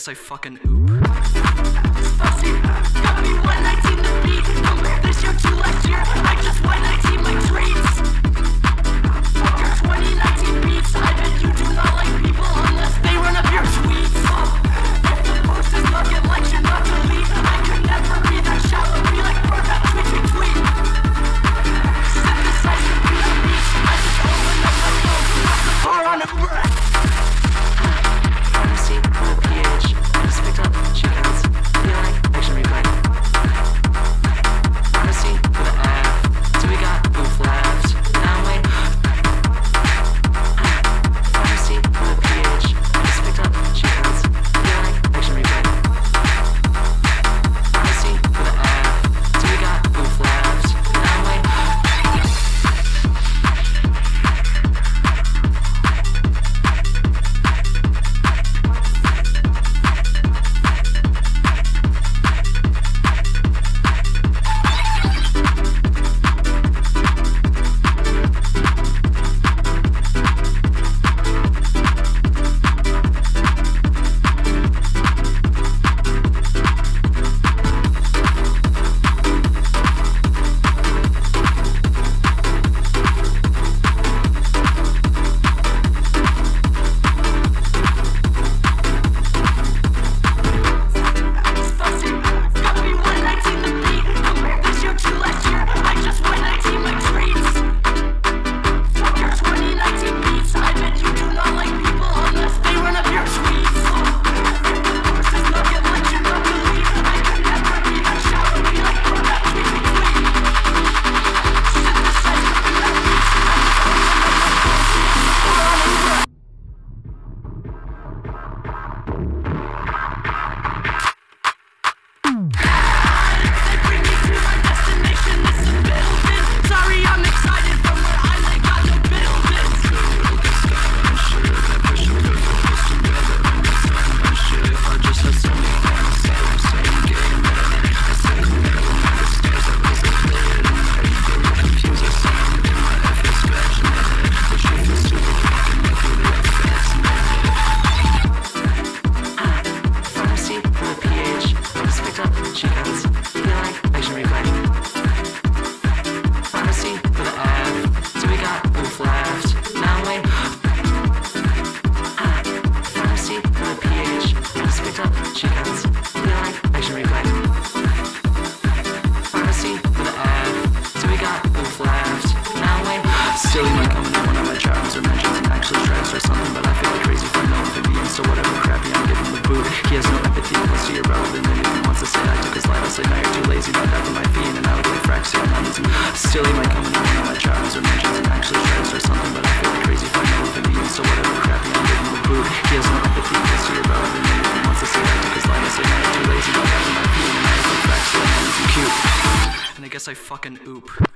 guess I fucking oop. Spicy, got me 119 the beat. Compare this year to last year, I just 119 my treats. Fuck your 2019 beats, I bet you do not like people unless they run up your tweets. If the post is nugget like you're not delete, I could never be that shallow, be like bro that tweet tweet tweet. Synthesize computer beats, I just open up my phone, pass the car on a breath. Pharmacy for the PH. I just picked up chickens. Feel like action replay. Pharmacy for the F. So we got booth labs. Now wait. Pharmacy for the PH. I just picked up chickens. Feel like action replay. Pharmacy for the F. So we got booth labs. Now wait. Still, you might come into one of my chapters or mentions and actually try to start something, but I feel like crazy for no amphibians, so whatever crappy I'm giving the boot. He has no empathy unless you're irrelevant, and if he wants to say I took his life, I'll say now you're too lazy, not that for my fee, and I would like Fraxiom, I need to. Still, you might come into one of my chapters or mentions and actually try to start something, but I feel like crazy for no amphibians, so whatever crappy I'm giving the boot. He has no empathy unless you're irrelevant, and if he wants to say I took his life, I'll say now you're too lazy, not that for my fee, and I would like Fraxiom, I need to. Cute. And I guess I fucking oop.